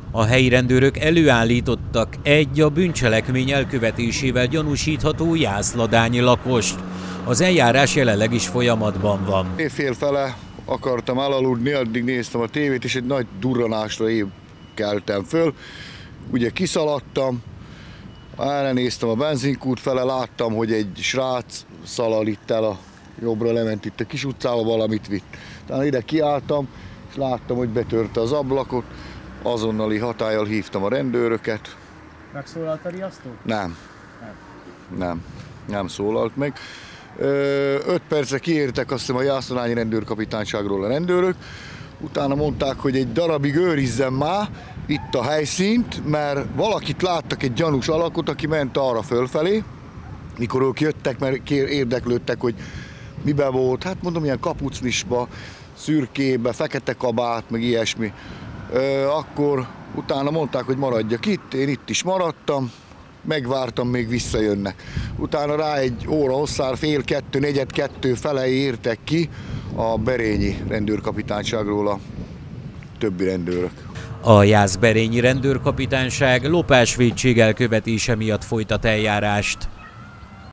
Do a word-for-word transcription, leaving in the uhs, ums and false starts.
A helyi rendőrök előállítottak egy a bűncselekmény elkövetésével gyanúsítható jászladányi lakost. Az eljárás jelenleg is folyamatban van. Éjfélfele akartam elaludni, addig néztem a tévét, és egy nagy durranásra keltem föl. Ugye kiszaladtam, erre néztem a benzinkút fele, láttam, hogy egy srác szalad itt el a jobbra, lement itt a kis utcába, valamit vitt. Tehát ide kiálltam, és láttam, hogy betörte az ablakot, azonnali hatállyal hívtam a rendőröket. Megszólalt a riasztó? Nem. Nem. Nem. Nem szólalt meg. Öt percre kiértek, azt hiszem, a jászladányi rendőrkapitányságról a rendőrök. Utána mondták, hogy egy darabig őrizzem már itt a helyszínt, mert valakit láttak, egy gyanús alakot, aki ment arra fölfelé. Mikor ők jöttek, mert érdeklődtek, hogy mibe volt, hát mondom, ilyen kapucnisba, szürkébe, fekete kabát, meg ilyesmi. Akkor utána mondták, hogy maradjak itt, én itt is maradtam, megvártam, még visszajönnek. Utána rá egy óra hosszár, fél kettő, negyed kettő fele értek ki a berényi rendőrkapitányságról a többi rendőrök. A jászberényi rendőrkapitányság lopásvétség elkövetése miatt folytat eljárást.